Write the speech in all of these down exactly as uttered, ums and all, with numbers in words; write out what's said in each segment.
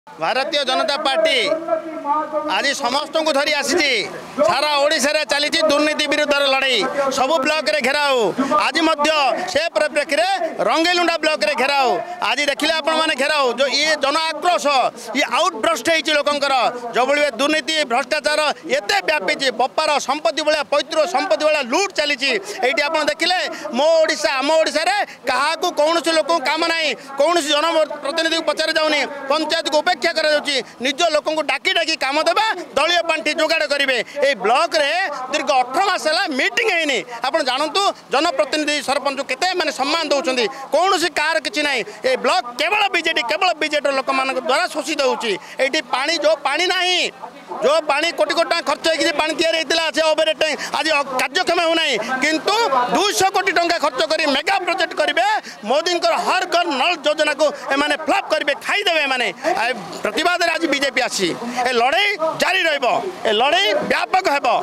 Bharatiya Janata party आज समस्त को धरी आसी सारा ओडिशा रे चली दुर्नीति विरुद्ध लड़ाई सबु ब्लॉक रे घेराओ आज से परिप्रेक्षी रंगेलुंडा ब्लॉक रे घेराओ आज देखिले आपण माने घेराओ जो ये जन आक्रोश ये आउटब्रस्ट होती लोकंकर जो भाई दुर्नीति भ्रष्टाचार एत व्यापी बपार संपत्ति भाया पैतृ संपत्ति भाया लुट चली आप देखिले मो ओडिशा आम ओडिशा रे क्या कौन लोक काम ना कौन जनप्रतिनिधि को पचार जाऊनी पंचायत को उपेक्षा कर निज लोक डाकी डाकी काम देवा दलीय पांठी जोगाड़ करेंगे ये ब्लॉक रे दीर्घ अठर मास है मीटिंग है आप जानतु जनप्रतिनिधि सरपंच केते माने सम्मान दौरान कौन सी कार किसी ना ये ब्लॉक केवल बीजेडी केवल बीजेडी लोक मान द्वारा शोषित होती पानी जो पानी ना जो पानी कोटी कोटी टाँग खर्च होती पानी तैयारी ओवर टैंक आज कार्यक्षम होना किंतु दुईश कोटी टंका खर्च कर मेगा प्रोजेक्ट करेंगे मोदी हर घर नल योजना को एमाने फ्लॉप करेंगे खाईदेवे माने प्रतिवाद आज बीजेपी आसी ए लड़ाई जारी रहिबो ए लड़ाई व्यापक हेबो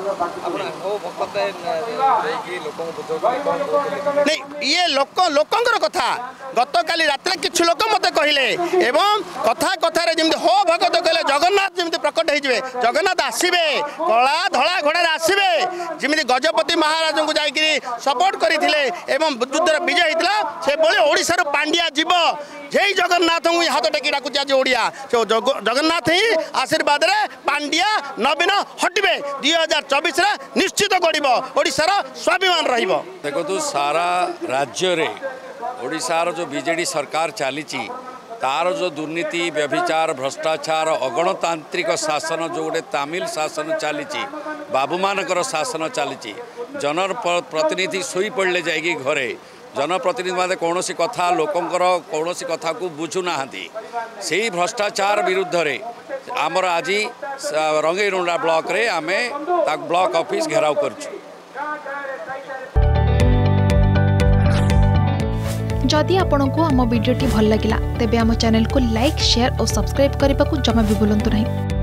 नहीं ये लोक लोकंकर कथा गत काली रात किछु लोक मते कहिले एवं कथा कथा रे जेमति हो भगत कहले जगन्नाथ जेमति प्रकट होइजबे जगन्नाथ आसीबे कला धला घोड़ा आसीबे जेमति गजपति महाराज को जाई सपोर्ट करथिले एवं युद्धर विजय होइतला से बोले ओडिसा रो पांड्या जीव जय जगन्नाथ हाथ टेकी डाकुच आज ओडिया जगन्नाथ ही आशीर्वाद रे पांड्या नवीन हटबे दुई हजार चौबीस निश्चित गढ़ ओडिशार स्वाभिमान रहिबो। देखो तो सारा राज्य रे ओडिशार जो बीजेडी सरकार चली तार जो दुर्नीति व्यभिचार भ्रष्टाचार अगणतांत्रिक शासन जो गोटे तामिल शासन चली बाबू मानकर शासन चली जन प्रतिनिधि शोई पड़े जाएगी घरे जनप्रतिनिधि माने कौन सी कथा लोकंकर कौन सी कथा को बुझुना से भ्रष्टाचार विरुद्ध रे आमर आज रंगेरुंडा ब्लॉक रे आमे ब्लॉक ऑफिस घेराव करछु। जदि आपंक आम भिडी भल लगा तेब आम चैनल को लाइक शेयर और सब्सक्राइब करने को जमा भी भूलु नहीं।